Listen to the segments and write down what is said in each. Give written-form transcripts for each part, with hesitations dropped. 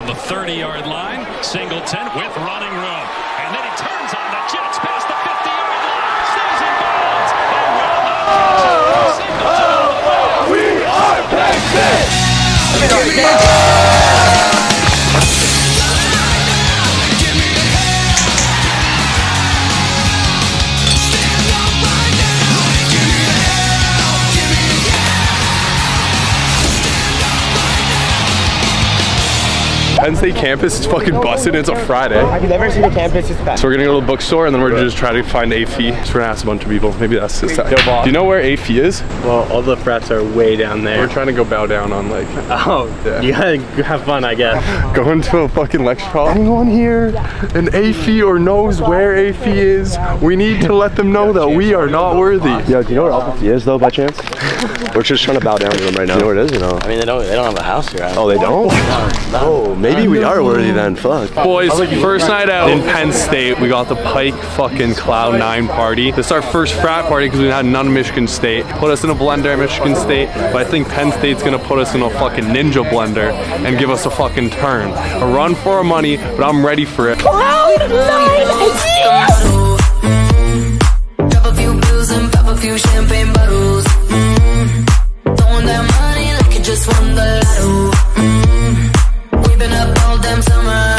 the 30-yard line. Singleton with running room. And then he turns on the Jets past the 50-yard line. Stays in bounds. And we are Penn State! Penn State campus is fucking busted. It's a Friday. Have you ever seen the campus? It's bad. So we're gonna go to the bookstore and then we're just try to find AFE. So we're gonna ask a bunch of people. Maybe that's this time. Yo, boss. Do you know where AFE is? Well, all the frats are way down there. We're trying to go bow down on like. Oh, yeah. You gotta have fun, I guess. Going to a fucking lecture hall. Anyone here an AFE or knows where AFE is? We need to let them know that we are not worthy. Yo, do you know where Alpha Phi is though, by chance? We're just trying to bow down to them right now. Do you know where it is or no? I mean, they don't have a house here. Oh, they don't? Oh, maybe we are worthy then. Fuck. Boys, first night out in Penn State, we got the Pike fucking Cloud 9 party. This is our first frat party because we had none in Michigan State. Put us in a blender at Michigan State, but I think Penn State's gonna put us in a fucking ninja blender and give us a fucking turn. A run for our money, but I'm ready for it. Cloud 9, drop a few bills and pop a few champagne bottles. Throwing that money like you just won the lotto. We've been up all damn summer.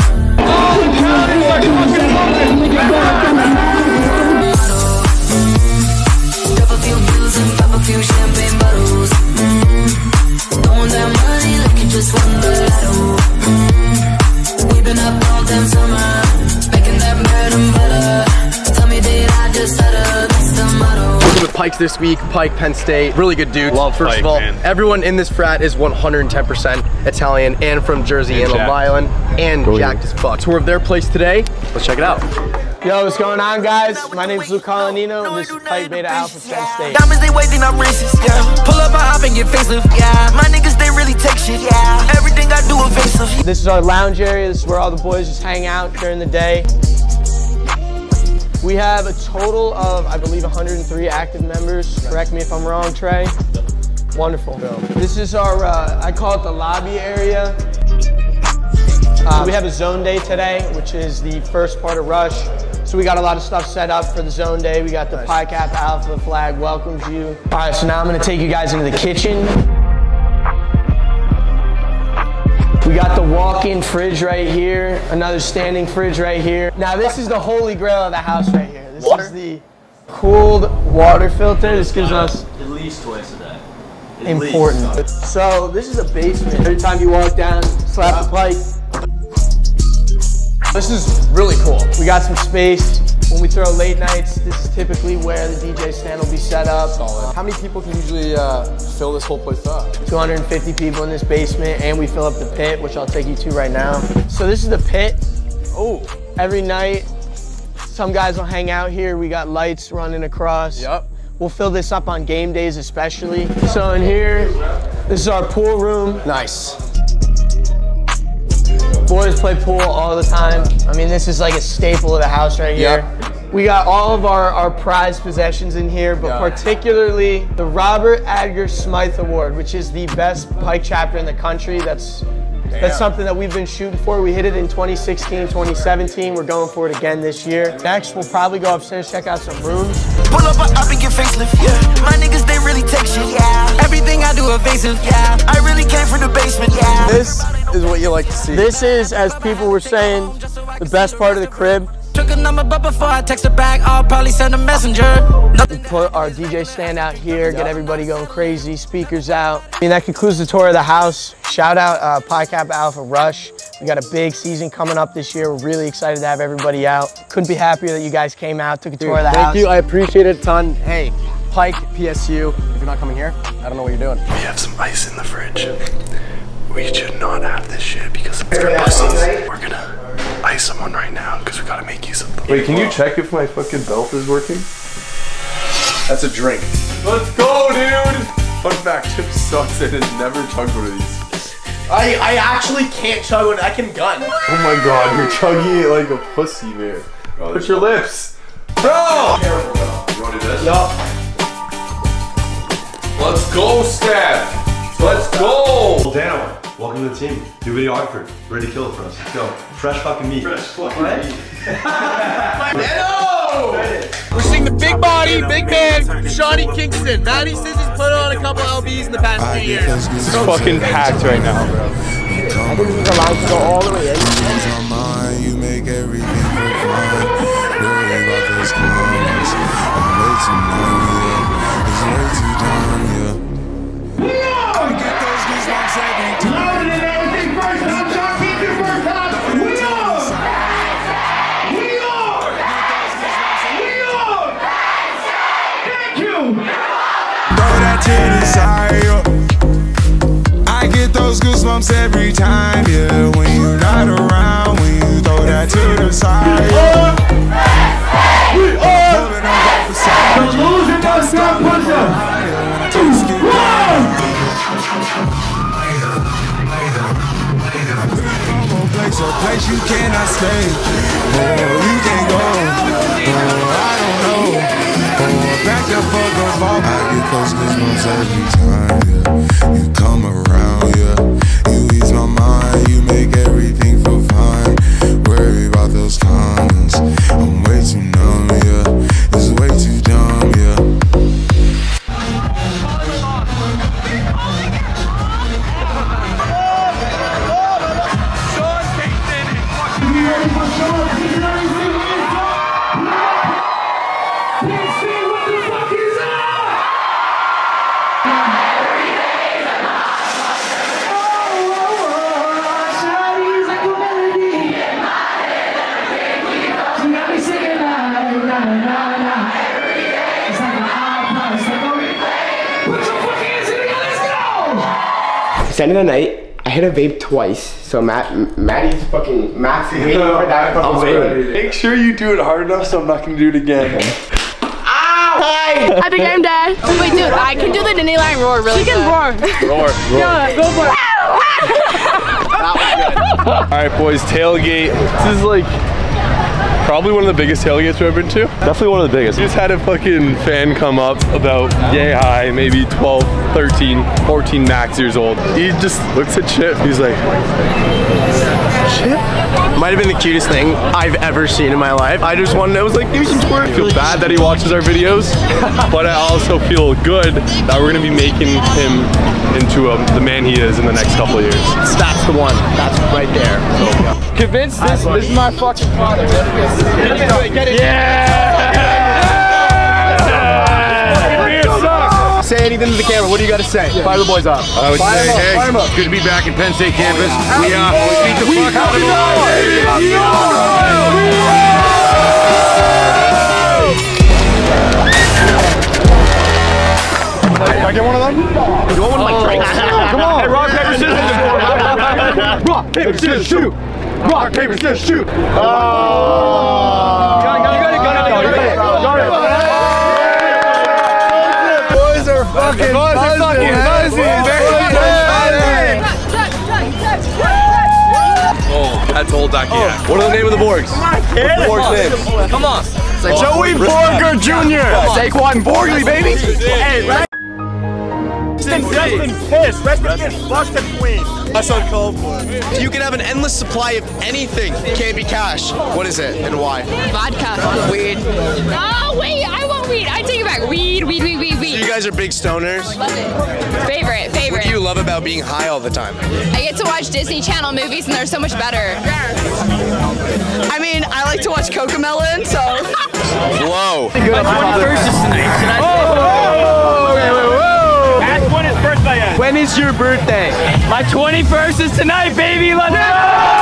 Drop a few bills and pop a few champagne bottles. Throwing that money like you just won the lotto. We've been up all damn summer, making that bread and butter. Tell me, did I just stutter? That's the motto. With Pikes this week, Pike, Penn State, really good dudes. Love First Pike, of all, man. everyone in this frat is 110% Italian and from Jersey and Long Island and jacked as fuck. Tour of their place today. Let's check it out. Yo, what's going on, guys? My name's Luke Colanino, and this is Pike Beta Alpha Penn State. Diamonds, they waiting on races, yeah. Pull up, I hop and get facelift, yeah. My niggas, they really take shit, yeah. Everything I do evasive. This is our lounge area. This is where all the boys just hang out during the day. We have a total of, I believe, 103 active members. Correct me if I'm wrong, Trey. Wonderful. This is our, I call it the lobby area. We have a zone day today, which is the first part of Rush. So we got a lot of stuff set up for the zone day. We got the Pi Kappa Alpha flag welcomes you. All right, so now I'm gonna take you guys into the kitchen. We got the walk-in fridge right here, another standing fridge right here. Now this is the holy grail of the house right here. This is the cooled water filter. This gives us at least twice a day. Important. So this is a basement. Every time you walk down, slap the pipe. This is really cool. We got some space. When we throw late nights, this is typically where the DJ stand will be set up. Solid. How many people can usually fill this whole place up? 250 people in this basement, and we fill up the pit, which I'll take you to right now. So this is the pit. Oh, every night, some guys will hang out here. We got lights running across. Yep. We'll fill this up on game days especially. So in here, this is our pool room. Nice. Boys play pool all the time. I mean, this is like a staple of the house right here. Yep. We got all of our prized possessions in here, but particularly the Robert Adger Smythe Award, which is the best Pike chapter in the country. That's something that we've been shooting for. We hit it in 2016, 2017. We're going for it again this year. Next, we'll probably go upstairs, check out some rooms. Pull up, I up and get facelift, yeah. My niggas, they really take shit, yeah. Everything I do evasive, yeah. I really came from the basement, yeah. This is what you like to see. This is, as people were saying, the best part of the crib. Took a number, but before I text her back, I'll probably send a messenger. We put our DJ stand out here, get everybody going crazy, speakers out. I mean, that concludes the tour of the house. Shout out Pi Kappa Alpha Rush. We got a big season coming up this year. We're really excited to have everybody out. Couldn't be happier that you guys came out, took a tour of the house. Thank you, I appreciate it a ton. Hey, Pike, PSU, if you're not coming here, I don't know what you're doing. We have some ice in the fridge. We should not have this shit because it's for pussies. We're gonna ice someone right now because we gotta make use of them. Wait, can you check if my fucking belt is working? That's a drink. Let's go, dude! Fun fact, Chip sucks and has never chugged one of these. I actually can't chug one, I can gun. Oh my god, you're chugging it like a pussy, man. Put your lips. Bro! Careful, bro. You wanna do this? Yup. Let's go, Steph! Let's go! Down. welcome to the team. New videographer, ready to kill it for us. Let's go. Fresh fucking meat. Fresh fucking meat. Hello! We're seeing the big body, big man, Shawnee Kingston. Maddie says he's put on a couple LBs in the past 2 years. It's fucking packed right now, bro. I think he's allowed to go all the way in. You make everything look fine. Worry about those comments. I'm way too numb, yeah. It's way too dumb, yeah. I get those goosebumps every time. I get those goosebumps every time, yeah. When you're not around, when you throw that to the side, yeah. We are the losing us, God pusher. 2, 1. Place a place you cannot stay. Oh, you can't go. Oh, I don't know. Back up for the ball. I get those goosebumps every time, yeah. You come around, yeah. You ease my mind, you make everything feel fine. Worry about those comments. I'm way too numb, yeah. It's way too dumb, yeah. End of the night, I hit a vape twice, so Maddie's fucking Matt's waiting for that fucking wave. Make sure you do it hard enough so I'm not gonna do it again. Ow! Hi! I think I'm dead. Oh, wait, dude, I can do the Ninny line roar really good. She can roar. Roar. Yeah, go for it. That was good. Alright boys, tailgate. This is like probably one of the biggest tailgates we've ever been to. Definitely one of the biggest. We just had a fucking fan come up about yay high, maybe 12, 13, 14 max years old. He just looks at Chip, he's like, Chip? Might have been the cutest thing I've ever seen in my life. I just wanted to, I was like, give me some twerk. I feel bad that he watches our videos, but I also feel good that we're gonna be making him into the man he is in the next couple of years. That's the one. That's right there. So. Convinced this is my fucking father. Get it. Yeah! Say anything to the camera. What do you got to say? Fire the boys up. I would say, hey, it's good to be back in Penn State campus. We beat the fuck out of them. Can I get one of them? You want one of my drinks? Come on. Hey, rock, paper, scissors. Rock, paper, scissors, shoot. Rock, paper, scissors, shoot. Oh. Got it. Boys are fucking buzzing. Oh, that's old Ducky. What are the name of the Borgs? What's the Borgs' name? Come on. Joey Borger Jr. Saquon Borgley, baby. Hey, right? Justin Piss. Rest in peace. Flush the queen. That's uncalled for. You can have an endless supply of anything. Can't be cash. What is it and why? Vodka. Weed. Oh, wait, I want weed. I take it back. Weed. So you guys are big stoners? Love it. Favorite. What do you love about being high all the time? I get to watch Disney Channel movies and they're so much better. I mean, I like to watch Cocomelon, so. Whoa. My 21st is tonight. Ask when his birthday is. When is your birthday? My 21st is tonight, baby. Let's go!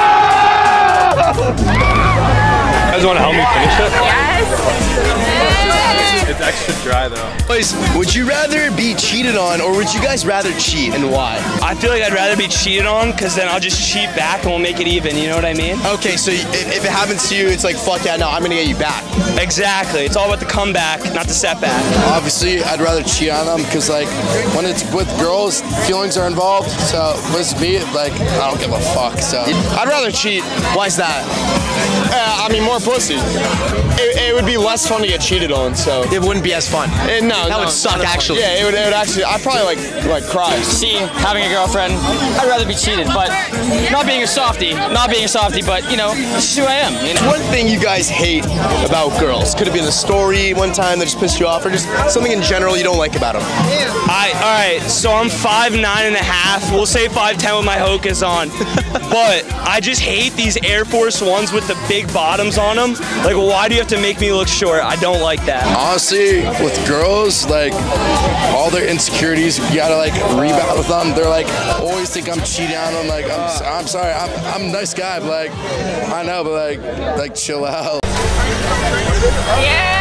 You guys want to help me finish it? Yes. It's extra dry though. Boys, would you rather be cheated on or would you guys rather cheat and why? I feel like I'd rather be cheated on because then I'll just cheat back and we'll make it even, you know what I mean? Okay, so if it happens to you, it's like, fuck yeah, no, I'm gonna get you back. Exactly. It's all about the comeback, not the setback. Obviously, I'd rather cheat on them because, like, when it's with girls, feelings are involved. So, with me, like, I don't give a fuck. So, I'd rather cheat. Why's that? I mean, more pussy. It would be less fun to get cheated on. So, Ohio, it wouldn't be as fun. No, that would suck actually. Yeah, it would actually, I'd probably like cry. See, having a girlfriend, I'd rather be cheated, but not being a softie, but you know, this is who I am. You know? One thing you guys hate about girls, could have been a story one time that just pissed you off, or just something in general you don't like about them. Alright, so I'm 5'9.5", we'll say 5'10" with my Hokas on, but I just hate these Air Force Ones with the big bottoms on them. Like, why do you have to make me look short? I don't like that. Honestly, with girls, like, all their insecurities, you gotta like rebound with them. They're like, always think I'm cheating on them. Like, I'm sorry, I'm a nice guy, but like, I know, but like chill out. Yeah!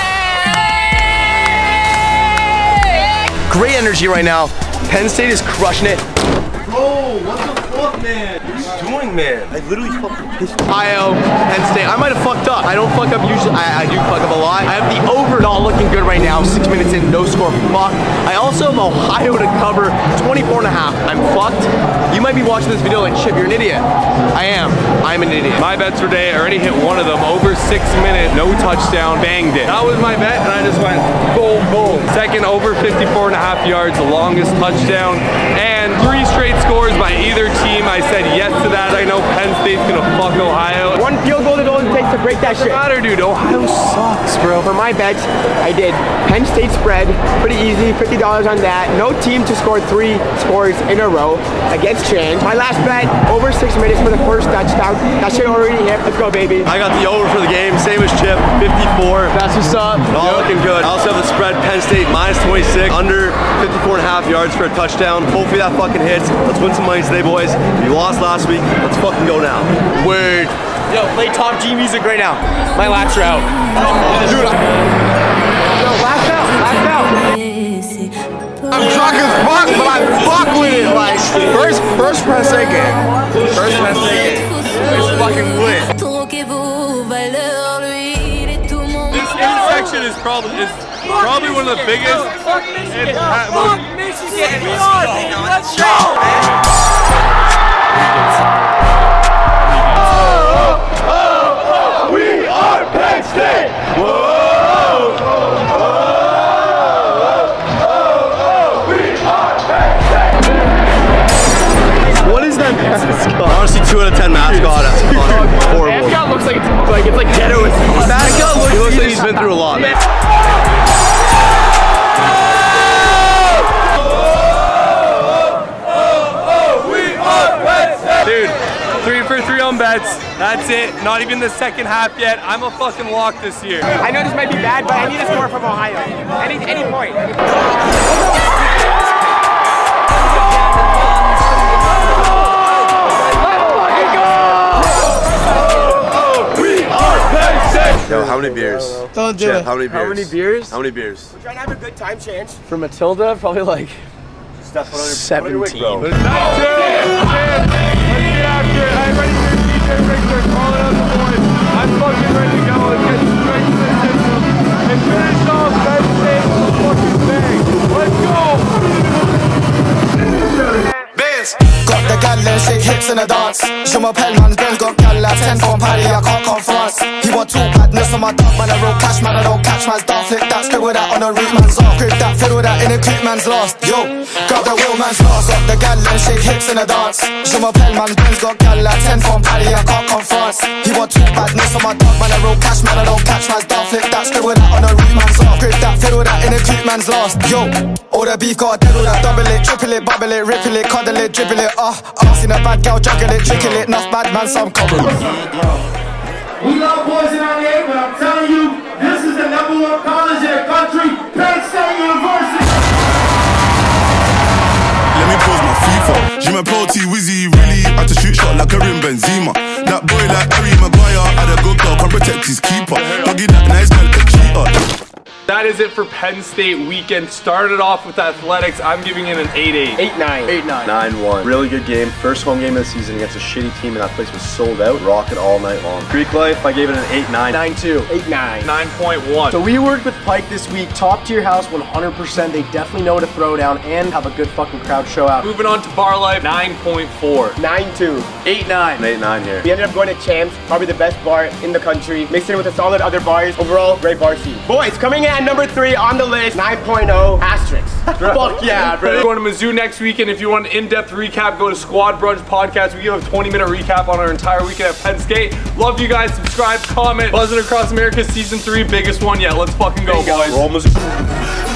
Great energy right now. Penn State is crushing it. Bro, what the fuck, man? What are you doing, man? I literally fucking pissed. Ohio, Penn State. I might have fucked up. I don't fuck up usually. I do fuck up a lot. I have the over not looking good right now. 6 minutes in, no score. Fuck. I also have Ohio to cover 24.5. I'm fucked. You might be watching this video like, Chip, you're an idiot. I am. I'm an idiot. My bets for today, I already hit one of them. Over 6 minutes, no touchdown, banged it. That was my bet, and I just went boom, boom. Second, over 54.5 yards, the longest touchdown, and 3 straight scores by either team. I said yes to that. I know Penn State's gonna fuck Ohio. One field goal that only takes to break that shit. What's the matter, dude? Ohio sucks, bro. For my bets, I did Penn State spread, pretty easy, $50 on that. No team to score 3 scores in a row against Chan. My last bet, over 6 minutes for the first touchdown. That shit already hit. Let's go, baby. I got the over for the game, same as Chip, 54. That's what's up. All looking good. I also have the spread, Penn State minus 26, under 54.5 yards for a touchdown. Hopefully that fucking hits. Let's win some money today, boys. We lost last week. Let's fucking go now. Word. Yo, play Top G music right now. My lats are out. Dude, yo, last out. I'm drunk as fuck, but I fuck with it. Like, first Penn State game. First Penn State game. It's fucking lit. This intersection is probably one of the biggest. Fuck Michigan. Let's go. We are Penn State. What is that mascot? Honestly, 2 out of 10 mascot. That's horrible. Mascot looks like it's like ghetto. Mascot looks like he's been through a lot, man. Dude, 3 for 3 on bets. That's it. Not even the second half yet. I'm a fucking lock this year. I know this might be bad, but I need a score from Ohio. Any point. Yo, how many beers? Don't do it. How many beers? How many beers? How many beers? We're trying to have a good time, Chance. For Matilda, probably like 17. Let's get after it. I'm ready for DJ Richter. Call it out the boys. I'm fucking ready to go. Let's get straight to the system and finish off Penn State with a fucking bang. Let's go. Got the gal and shake hips in a dance. Je m'appelle man's Benz, got gal at 10 from Paddy, I can't come France. He want 2 badness on my dog, man, I roll cash, man, I don't catch man's dog. Flick that, scribble that on the root man's off. Grip that, fiddle that in a clip man's lost. Yo, grab the wheel man's lost. Got the gal and shake hips in a dance. Je m'appelle man's Benz, got gal at 10 from Paddy, I can't come France. He want 2 badness on my dog, man, I roll cash, man, I don't catch man's dog. Flick that, scribble that on the root man's off. Grip that, fiddle that in a clip man's lost. Yo, all the beef got dead, all that double it, triple it, bubble it, ripple it, cuddle it, dribble it. Seen a bad girl juggle it, trickle it, enough bad man, some couple. We love Buzzin on the 8, but I'm telling you, this is the #1 college in the country, Penn State University. Let me pause my FIFA. Je m'appelle T-Wizzy, really had to shoot shot like Karim Benzema. That boy like Harry Maguire had a good girl, can protect his keeper. Doggy that nice girl, a cheater. That is it for Penn State weekend. Started off with athletics. I'm giving it an 8-8. 8-9. 8-9. 9-1. Really good game. First home game of the season against a shitty team, and that place was sold out. Rocket all night long. Greek life, I gave it an 8-9. 9-2. 8-9. 9.1. So we worked with Pike this week. Top tier house, 100%. They definitely know to throw down and have a good fucking crowd show out. Moving on to bar life, 9.4. 9-2. 8-9. 8-9 here. We ended up going to Champs, probably the best bar in the country. Mixed in with a solid other bars. Overall, great bar scene. Boys, coming at And number 3 on the list, 9.0 asterisk. Fuck yeah, bro. We're going to Mizzou next weekend. If you want an in-depth recap, go to Squad Brunch Podcast. We give a 20-minute recap on our entire weekend at Penn State. Love you guys. Subscribe, comment. Buzzin Across America Season 3, biggest one yet. Let's fucking go, boys. Roll Mizzou.